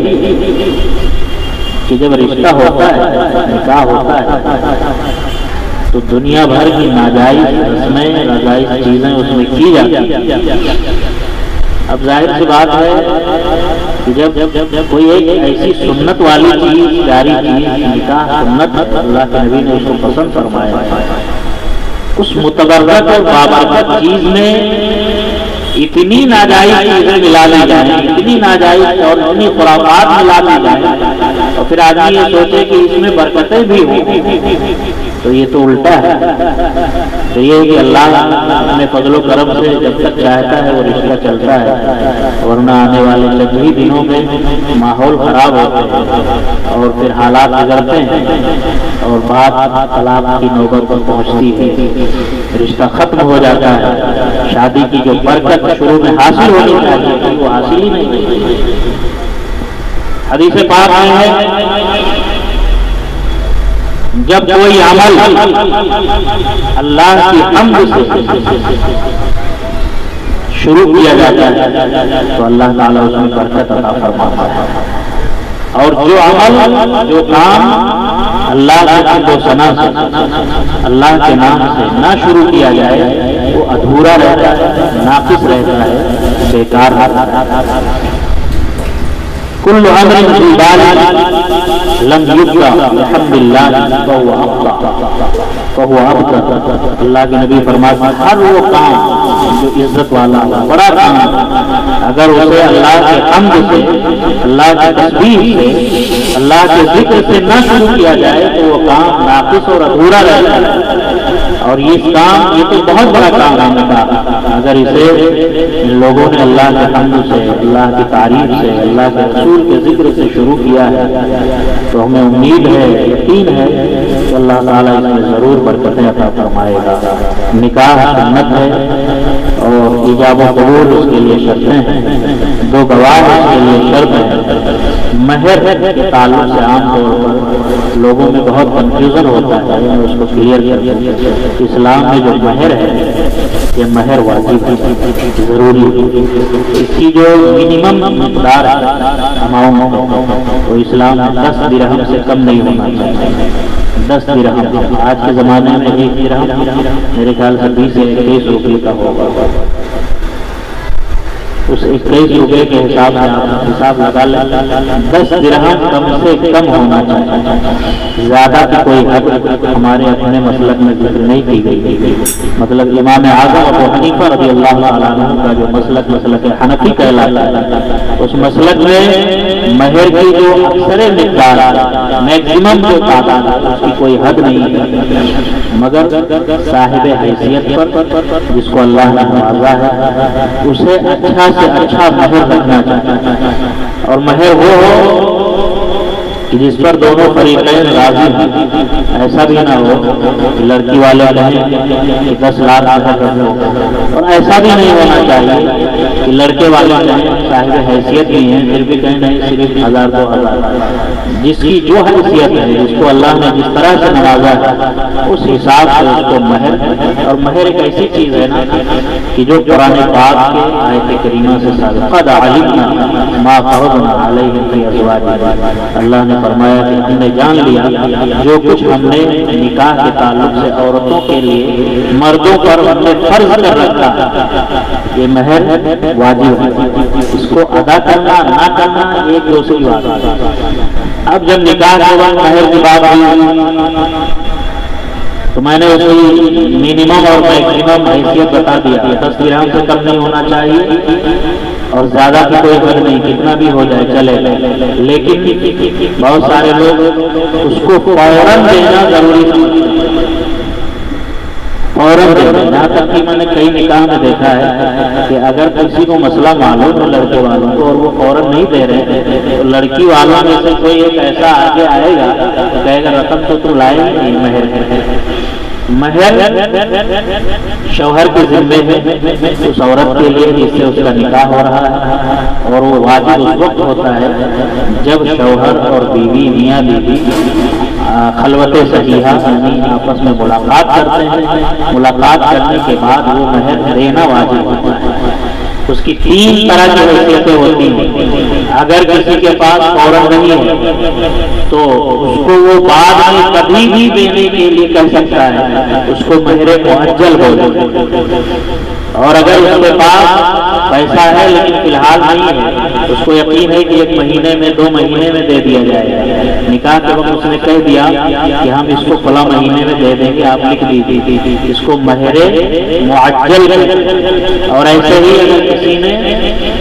کہ جب رشتہ ہوتا ہے، نکاح ہوتا ہے، تو دنیا بھر کی ناجائز رسمیں، ناجائز چیزیں اس میں کی جاتی ہیں۔ اب ظاہر سی بات ہے کہ جب کوئی ایک ایسی سنت والی چیز، پیاری چیز، نکاح سنت، اللہ کے نبی نے اس کو پسند فرمایا، اس متبرک اور بابرکت چیز میں اتنی ناجائز چیزیں ملا لی جائیں، اتنی ناجائز اور اتنی خرافات ملا لی جائیں، اور پھر آدمی یہ سوچے کہ اس میں برکتیں بھی ہوں، تو یہ تو الٹا ہے۔ تو یہ ہے کہ اللہ اپنے فضل و کرم سے جب تک چاہتا ہے وہ رشتہ چلتا ہے، ورنہ آنے والے چند ہی دنوں میں ماحول خراب ہوتے ہیں اور پھر حالات بگڑتے ہیں اور بات طلاق کی نوبت پر پہنچتی ہے، رشتہ ختم ہو جاتا ہے، شادی کی جو برکت شروع میں حاصل ہونی چاہیے وہ حاصل ہی نہیں ہوتی۔ حدیث پاک میں ہے جب کوئی عمل اللہ کی حمد سے شروع کیا جاتا ہے تو اللہ تعالیٰ اس میں برکت عطا فرماتا ہے، اور جو عمل، جو کام اللہ کے حمد و ثنا سے، اللہ کے نام سے نہ شروع کیا جائے وہ ادھورا رہتا ہے، ناقص رہتا ہے، بیکار رہتا ہے۔ کل امر فی بال لم یبدا بحمد اللہ فہو ابتر۔ اللہ کے نبی فرماتے ہیں ہر وہ کام جو عزت والا بڑا کام اگر اسے اللہ کے حمد سے، اللہ کی تسبیح سے، اللہ کے ذکر سے نہ شروع کیا جائے تو وہ کام ناقص اور ادھورا رہتا ہے۔ اور یہ کام، یہ تو بہت بڑا کام ہے نکاح، اگر اسے لوگوں نے اللہ کے حمد سے، اللہ کی تعریف سے، اللہ کے رسول کے ذکر سے شروع کیا ہے تو ہمیں امید ہے، یقین ہے کہ اللہ تعالیٰ اس میں ضرور برکتیں عطا فرمائے گا۔ نکاح سنت ہے اور ایجاب و قبول اس کے لیے شرطیں ہیں، دو گواہ اس کے لیے شرط ہے۔ مہر کے تعلق سے عام طور پر لوگوں میں بہت کنفیوژن ہوتا ہے، میں اس کو کلیئر کر دوں۔ اسلام میں جو مہر ہے یہ مہر واجب ہے، ضروری ہے، اس کی جو منیمم مقدار ہے اماؤنٹ وہ اسلام میں 10 درہم سے کم نہیں ہونا چاہیے۔ 10 درہم آج کے زمانے میں 1 درہم میرے خیال سے 20 سے 21 روپے کا ہوگا، اس 21 روپے کے حساب سے حساب لگا لیں، 10 درہم کم سے کم ہونا چاہیے۔ زیادہ کی کوئی حد ہمارے اپنے مسلک میں ذکر نہیں کی گئی، مطلب امام اعظم ابو حنیفہ رضی اللہ تعالیٰ عنہ کا جو مسلک حنفی کہلاتا ہے، اس مسلک میں مہر کی جو اکثر مقدار، میکسیمم جو تعداد ہے اس کی کوئی حد نہیں ہے، مگر صاحب حیثیت پر جس کو اللہ نے نوازا ہے اسے اچھا سے اچھا مہر رکھنا چاہیے، اور مہر وہ ہو کہ جس پر دونوں فریقین راضی ہیں۔ ایسا بھی نہ ہو کہ لڑکی والے کہیں کہ 10 لاکھ مہر رکھ لو، اور ایسا بھی نہیں ہونا چاہیے کہ لڑکے والے کہیں صاحب حیثیت نہیں ہے پھر بھی کہیں نہیں صرف 1000 2000۔ جس کی جو حیثیت ہے، جس کو اللہ نے جس طرح سے نوازا ہے اس حساب سے اس کو مہر۔ اور مہر ایک ایسی چیز ہے نا کہ جو قرآن پاک کے آیت کریمہ سے ثابت، قد علمنا ما فرضنا علیہم فی ازواجہم، اللہ نے فرمایا کہ ہم نے جان لیا جو کچھ ہم نے نکاح کے تعلق سے عورتوں کے لیے مردوں پر ہم نے فرض کر رکھا، یہ مہر واجب ہے، اس کو ادا کرنا نہ کرنا ایک دوسری بات ہے۔ اب جب نکاح کے بعد مہر کی بات آئی تو میں نے اس کی منیمم اور میکسیمم حیثیت بتا دیا، 10 درہم سے کم نہیں ہونا چاہیے اور زیادہ کی کوئی حد نہیں، کتنا بھی ہو جائے چلے، لیکن بہت سارے لوگ اس کو فوراً دینا ضروری سمجھتے ہیں، فوراً دینا۔ یہاں تک کہ میں نے کئی نکاح میں دیکھا ہے کہ اگر کسی کو مسئلہ معلوم ہو لڑکے والوں کو اور وہ فوراً نہیں دے رہے تو لڑکی والوں میں سے کوئی ایک ایسا آگے آئے گا کہے گا رقم تو تم لائے نہیں مہر ہے، महर शौहर के जिम्मे है उस औरत के लिए जिससे उसका निकाह हो रहा है, और वो वाजिब उस वक्त होता है जब शौहर और बीवी मियाँ बीवी खलवत सहीहा यानी आपस में मुलाकात करते हैं। मुलाकात करने के बाद वो महर देना वाजिब होता है। उसकी 3 तरह की हैसियतें होती हैं। अगर किसी के पास फौरन नहीं है तो उसको वो बाद में कभी भी देने के लिए कह सकता है, उसको महरे मुअज्जल बोलते। और अगर उसके पास पैसा है लेकिन फिलहाल नहीं है, उसको यकीन है कि 1 महीने में 2 महीने में दे दिया जाएगा। निकाह के वक्त उसने कह दिया कि हम इसको फला महीने में दे देंगे, आप लिख दीजिए, इसको महरे मुअज्जल। और ऐसे ही अगर किसी ने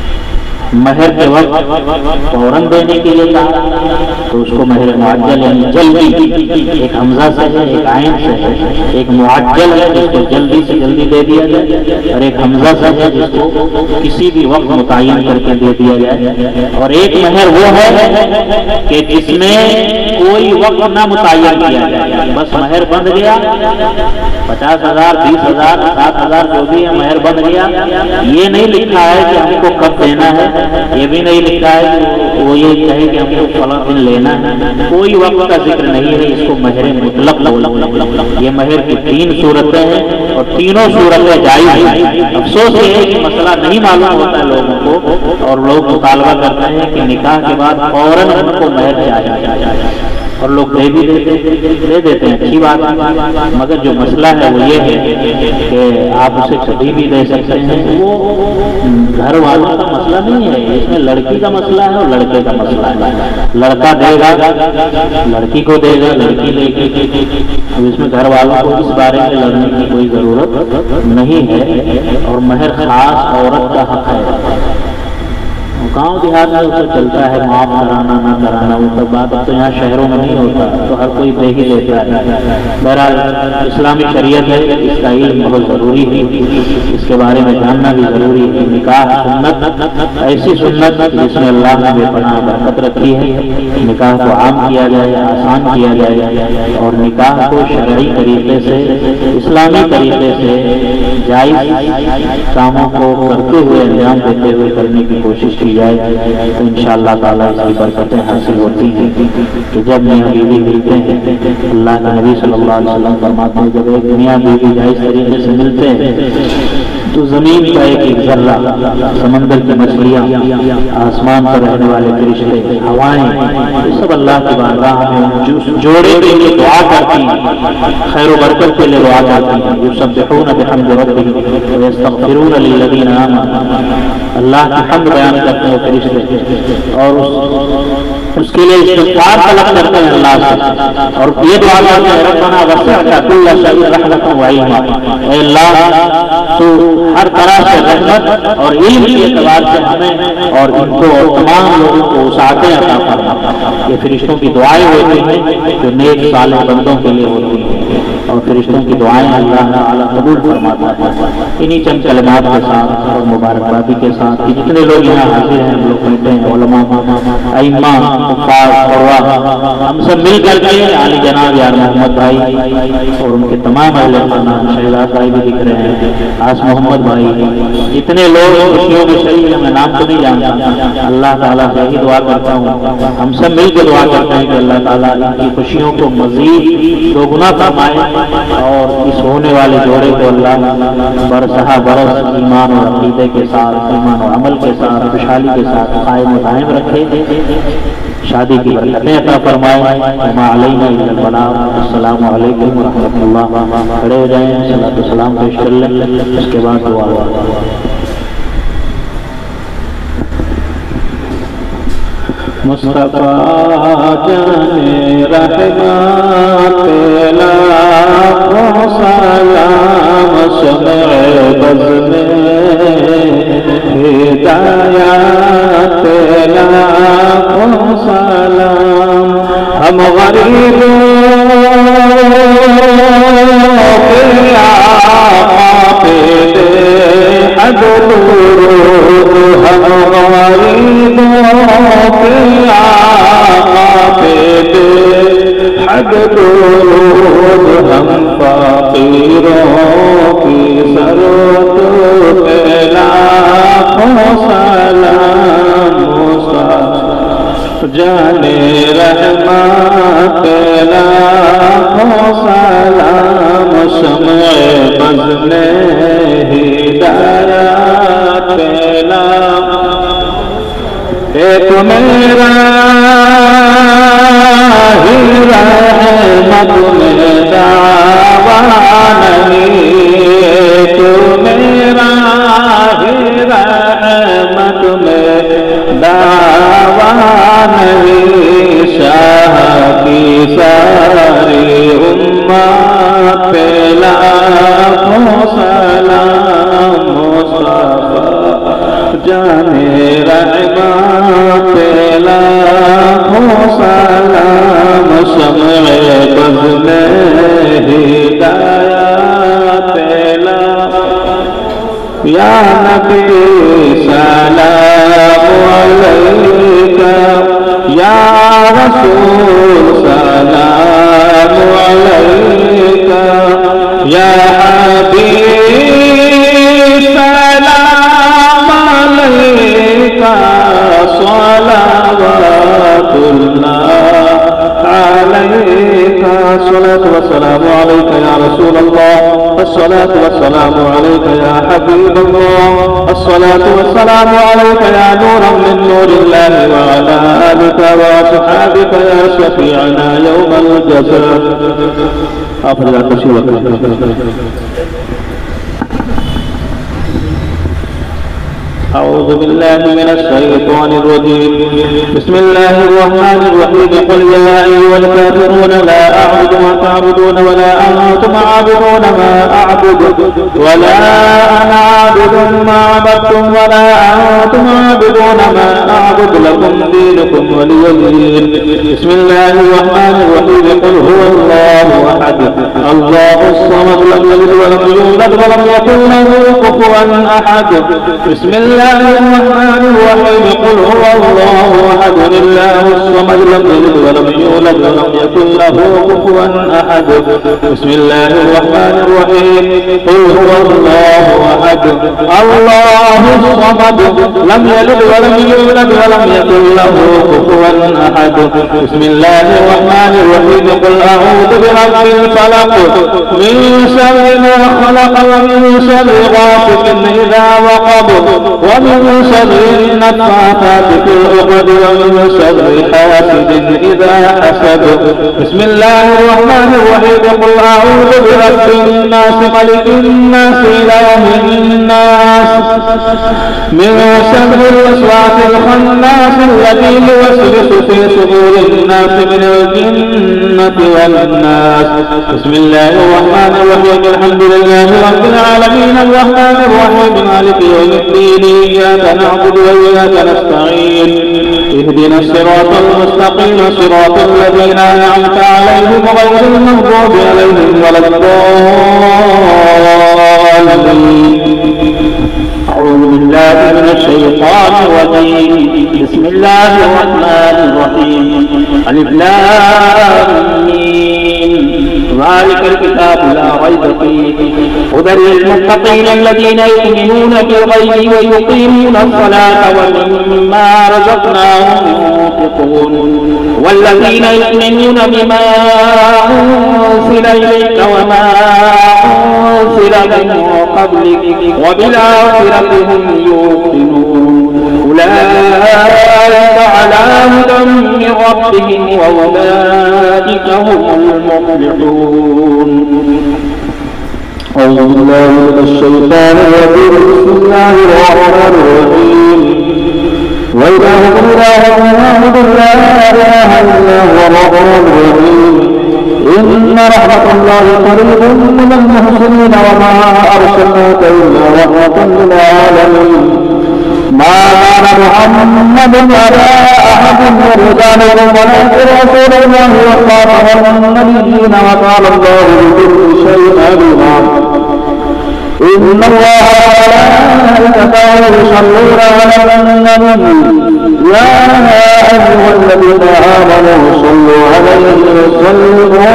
महर के वक्त फौरन देने के लिए कहा तो उसको महर मुअज्जल यानी जल्दी, एक हमजा से है एक आइन से है। एक मुअज्जल है जिसको जल्दी से जल्दी दे दिया जाए, और एक हमजा से है जिसको किसी भी वक्त मुतय्यन करके दे दिया जाए। और एक महर वो है कि जिसमें कोई वक्त ना मुतय्यन किया जाए, बस महर बंध गया, 50,000 20,000 7,000 जो भी है महर बंध गया। ये नहीं लिखा है कि हमको कब देना है, ये भी नहीं लिखा है कि वो ये कहे कि हमको फला दिन लेना है, कोई वक्त का जिक्र नहीं है। इसको महर मुतलक बोलते। ये महर की 3 सूरतें हैं और तीनों सूरतें जायज़ हैं। अफसोस ये है कि मसला नहीं मालूम होता है लोगों को, और लोग मुतालबा करते हैं कि निकाह के बाद फौरन उनको महर चाहिए, और लोग दे देते हैं, अच्छी बात है। मगर जो मसला है वो ये है कि आप उसे कभी भी दे सकते हैं। वो घर वालों का मसला नहीं है, इसमें लड़की का मसला है और लड़के का मसला है। लड़का देगा, लड़की को देगा, लड़की लेगी। अब इसमें घर वालों को इस बारे में लड़ने की कोई जरूरत नहीं है। और महर खास औरत का हक है। गांव देहात में उसे चलता है माफ कराना ना कराना, वो सब बात तो यहाँ शहरों में नहीं होता, तो हर कोई दे ही देता है। बहरहाल इस्लामी शरीयत है, इसका इल्म बहुत ज़रूरी है, इसके बारे में जानना भी ज़रूरी है। निकाह सुन्नत, ऐसी सुन्नत जिसमें अल्लाह ने बेपनाह बरकत रखी है। निकाह को आम किया जाए, आसान किया जाए, और निकाह को शरई तरीके से, इस्लामी तरीके से जायज़ कामों को करते हुए, अंजाम देते हुए करने की कोशिश की जाए, तो इंशाअल्लाह ताला इसकी बरकतें हासिल होती हैं। कि जब मियाँ बीवी मिलते हैं, अल्लाह के नबी सल्लल्लाहु अलैहि वसल्लम फरमाते हैं, जब एक मियाँ बीवी जायज़ तरीके से मिलते हैं तो जमीन का एक जर्रा, समंदर की मछलियाँ, आसमान पर रहने वाले फरिश्ते, हवाएं, ये सब अल्लाह की बारगाह में जोड़े के लिए दुआ करती हैं, खैर बरकत के लिए दुआ करती हैं। युसब्बिहून बिहम्दि रब्बिहिम व यस्तगफिरून लिल्लज़ीना आमनू, अल्लाह की हम्द बयान करते हैं फरिश्ते, और उसके लिए इस्तिग़फ़ार तलब करते हैं अल्लाह से, और ये दुआ करते हैं, रब्बना वसिअता कुल्ला शैइन रहमतन व इल्मा, ऐ अल्लाह तो हर तरह से रहमत और इल्म के एतबार से हमें और इनको और तमाम लोगों को वसाअतें अता फरमा। ये फरिश्तों की दुआएं होती हैं जो नेक सालेह बंदों के लिए होती हैं, और फरिश्तों की दुआएं अल्लाह ताला कबूल फरमाता है। इन्हीं चंद कलमात के साथ और मुबारकबादी के साथ जितने लोग यहाँ हाजिर हैं, हम लोग बैठे हैं, उलमा, अइम्मा, कुफ़ार, क़ुर्रा, हम सब मिल करके आली जनाब यार मोहम्मद भाई और उनके तमाम अहले खानान, शहजाद भाई भी दिख रहे हैं, आस मोहम्मद भाई, जितने लोग खुशियों में शरीक हैं, मैं नाम तो नहीं जानता, अल्लाह ताला से ही दुआ करता हूँ, हम सब मिल के दुआ करते हैं कि अल्लाह ताला इनकी खुशियों को मज़ीद दोगुना फरमाए, और इस होने वाले जोड़े को अल्लाह बरसहा बरस ईमान और अक़ीदे के साथ, ईमान और अमल के साथ, खुशहाली के साथ कायम दायम रखे, शादी की बरकतें अता फरमाए। वमा अलैना इल्लल बलाग। अस्सलामु अलैकुम व रहमतुल्लाह। खड़े हो जाएं, सलात व सलाम पेश कर लें, उसके बाद दुआ। मुस्तफा जाने रहमत लाखों सलाम, सुने बज़ में हिदायत लाखों सलाम। हम गरीबों के आका पे दे हद दुरूद, हम गरीबों के आका पे दे हद दुरूद हम फ़कीरों की सरूद पे लाखों सलाम जाने रहमत लाखों सलाम शम्ए बज़्म हिदायत लाम एक मेरा ही रहमत में दावा नहीं, एक मेरा ही रहमत में दावा नहीं, शाह की सारी उम्मत पे लाखों सलाम मुस्तफा जाने रहमत पे लाखों सलाम शम्ए बज़्म हिदायत पे या नबी सलाम अलैका, या रसूल सलाम अलैका, या हबीब सलाम अलैका, सलावतुल्लाह अलैका, सलातु वस्सलामु अलैका या रसूल अल्लाह, अस्सलातु वस्सलामु अलैका या हबीब अल्लाह, अस्सलातु वस्सलामु अलैका या नूरन मिन नूरिल्लाह व अला आलिका व अस्हाबिका या शफीअना यौमल जज़ा। आखिर तशरीफ أعوذ بالله من الشيطان الرجيم بسم الله الرحمن الرحيم قل يا أيها الكافرون لا أعبد ما تعبدون ولا أنتم عابدون ما أعبد ولا أنا عابد ما عبدتم ولا أنتم عابدون ما أعبد لكم دينكم ولي دين بسم الله الرحمن الرحيم قل هو الله أحد الله الصمد لم يلد ولم يولد ولم يكن له كفوا أحد بسم الله الرحمن الرحيم قل هو الله أحد الله الصمد لم يلد ولم يولد ولم يكن له كفوا أحد بسم الله الرحمن الرحيم قل هو الله أحد الله الصمد لم يلد ولم يولد ولم يكن له كفوا أحد بسم الله الرحمن الرحيم قل أعوذ برب الفلق من شر ما خلق ومن شر غاسق إذا وقب ومن شر النفاثات في العقد ومن شر حاسد إذا حسد بسم الله الرحمن الرحيم قل أعوذ برب الناس ملك الناس إله الناس من شر الوسواس الخناس الذي يوسوس في صدور الناس من الجنة والناس بسم الله الرحمن الرحيم الحمد لله رب العالمين الرحمن الرحيم مالك يوم الدين إياك نعبد وإياك نستعين اهدنا الصراط المستقيم صراط الذين أنعمت عليهم غير المغضوب عليهم ولا الضالين. أعوذ بالله من الشيطان الرجيم بسم الله الرحمن الرحيم ألف لام ميم ذلك الكتاب لا ريب فيه هدى للمتقين الذين يؤمنون بالغيب ويقيمون الصلاة ومما رزقناهم ينفقون والذين يؤمنون بما أنزل إليك وما أنزل من قبلك وبالآخرة هم يوقنون أولئك على هدى من ربهم وأولئك هم المفلحون. أعوذ بالله من الشيطان الرجيم بسم الله الرحمن الرحيم وإلهكم إله واحد لا إله إلا هو الرحمن الرحيم إن رحمة الله قريب من المحسنين وما أرسلناك إلا رحمة للعالمين. ما كان محمد على أحد من رجالكم ولكن رسول الله وخاتم النبيين وقال الله بكل شيء عليما. إن الله وملائكته يصلون على النبي يا أيها الذين آمنوا صلوا عليه وسلموا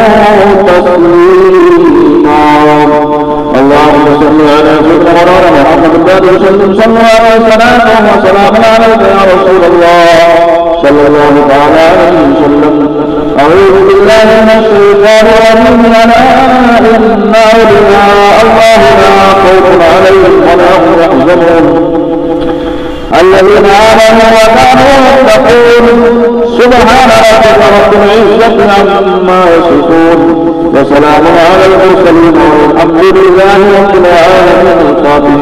تسليما اللهم صل على سيدنا مولانا محمد وسلم صلى الله عليه وسلم عليك يا رسول الله صلى الله تعالى عليه وسلم أعوذ بالله من الشيطان الرجيم ألا إن أولياء الله لا خوف عليهم ولا هم يحزنون الذين آمنوا وكانوا يتقون سبحان ربك رب العزة عما يصفون وسلام على المرسلين والحمد لله رب العالمين القادم.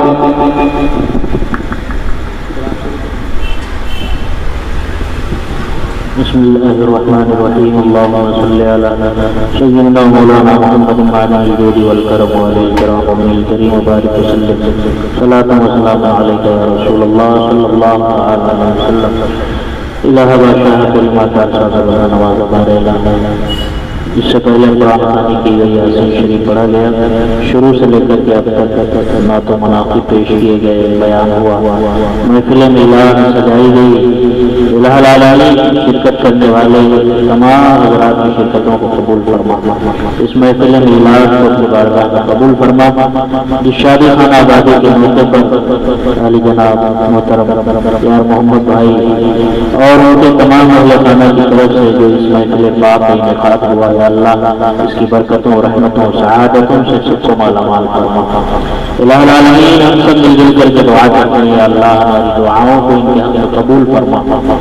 بسم الله الرحمن الرحيم اللهم صل على سيدنا مولانا محمد وعلى الجود والكرم وعلى الكرام ومن الكريم وبارك وسلم صلاة وسلام عليك يا رسول الله صلى الله عليه وسلم. الہ بادشاہ کلمات ارشاد نواز ہمارے اعلان اس سے پہلے قرآن خوانی کی گئی یاسین شریف پڑھا گیا. شروع سے لے کر کے اب تک نعت و مناقب پیش کیے گئے، بیان ہوا، محفل میلاد سجائی گئی. الہ العالمین شرکت کرنے والے تمام حضرات کی شرکتوں کو قبول فرما. اس محفل میلاد کو اپنی بارگاہ میں قبول فرما. اس شادی خانہ آبادی کے موقع پر علی جناب محترم یار محمد بھائی اور ان کے تمام اہل خانہ کی طرف سے جو اس محفل پاک کا انعقاد ہوا، یا اللہ اس کی برکتوں، رحمتوں، سعادتوں سے سب کو مالا مال فرما. الہ العالمین ہم سب مل جل کر کے دعا کرتے ہیں، یا اللہ ہماری دعاؤں کو ان کے حق میں قبول فرما.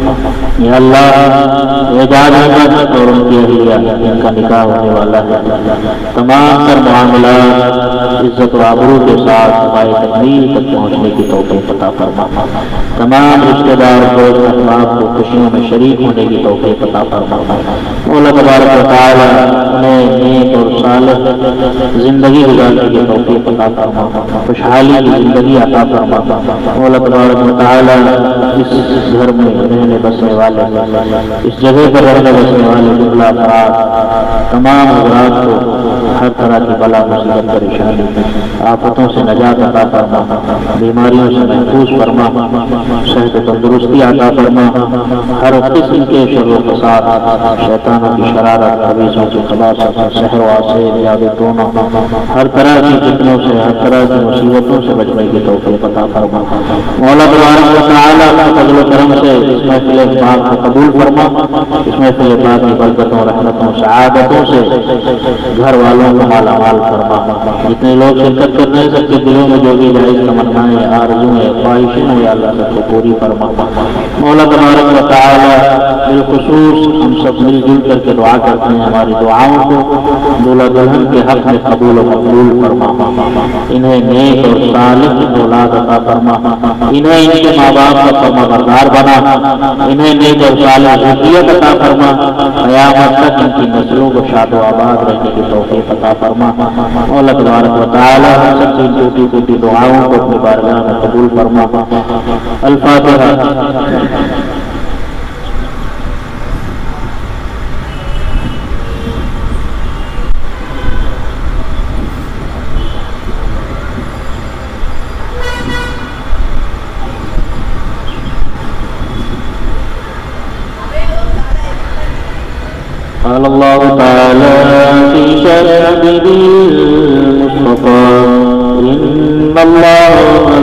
یا اللہ اعجاز احمد اور ان کی اہلیہ ان کا نکاح ہونے والا ہے، تمام تر معاملات عزت و آبرو کے ساتھ پائے تکمیل تک پہنچنے کی توفیق عطا فرما. تمام رشتہ دار دوست احباب کو خوشیوں میں شریک ہونے کی توفیق عطا فرما. مولا تبارک و تعالی انہیں نیک اور صالح زندگی گزارنے کی توفیق عطا فرما، خوشحالی کی زندگی عطا فرما. مولا تبارک و تعالی اس گھر میں رہنے بسنے والے، اس جگہ پر رہنے بسنے والے جملہ افراد تمام حضرات کو ہر طرح کی بلا مصیبت پریشانی آفتوں سے نجات عطا فرما، بیماریوں سے محفوظ فرما، صحت و تندرستی عطا فرما. ہر قسم کے شر و فساد، شیطانوں کی شرارت، خبیثوں کی خباثت، سحر و آسیب، یاد دونوں، ہر طرح کی فتنوں سے، ہر طرح کی مصیبتوں سے بچنے کی توفیق عطا فرما. مولا تبارک و تعالی فضل و کرم سے اس محفل پاک کو قبول فرما. اس محفل پاک کی برکتوں، رحمتوں، سعادتوں سے گھر والوں کو مالا مال فرما. جتنے لوگ شرکت کر رہے ہیں سب کے دلوں میں جو بھی جائز تمنائیں، آرزویں، خواہشیں ہیں، یا اللہ سب کو پوری فرما. مولا تبارک و تعالی بالخصوص ہم سب مل جل کر کے دعا کرتے ہیں، ہماری دعاؤں کو دولہا دلہن کے حق میں قبول و مقبول فرما. انہیں نیک اور صالح اولاد عطا فرما. انہیں ان کے ماں باپ کا فرمانبردار بنا. انہیں نیک اور صالح ذریت عطا فرما. قیامت تک ان کی نسلوں کو شاد و آباد رہنے کی توفیق عطا فرما. مولا تبارک و تعالی ہم سب کی ٹوٹی ٹوٹی دعاؤں کو اپنی بارگاہ میں قبول فرما. الفاتحہ. قال الله تعالى في شأن عبده المصطفى إن الله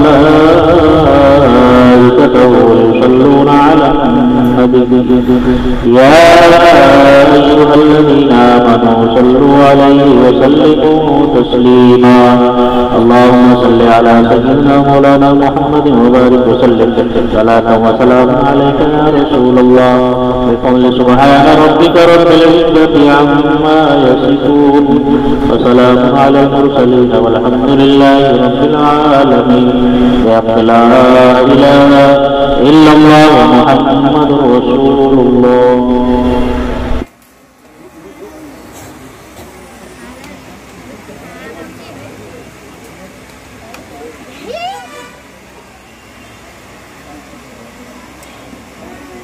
وملائكته يصلون على النبي يا أيها الذين آمنوا صلوا عليه وسلموا تسليما اللهم صل على سيدنا مولانا محمد وبارك وسلم صلاة وسلام عليك يا رسول الله بقول سبحان ربك رب العزة عما يصفون وسلام على المرسلين والحمد لله رب العالمين. لا إله إلا الله محمد رسول الله.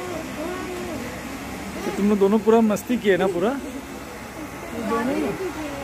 तुम लोग दोनों पूरा मस्ती किए ना पूरा?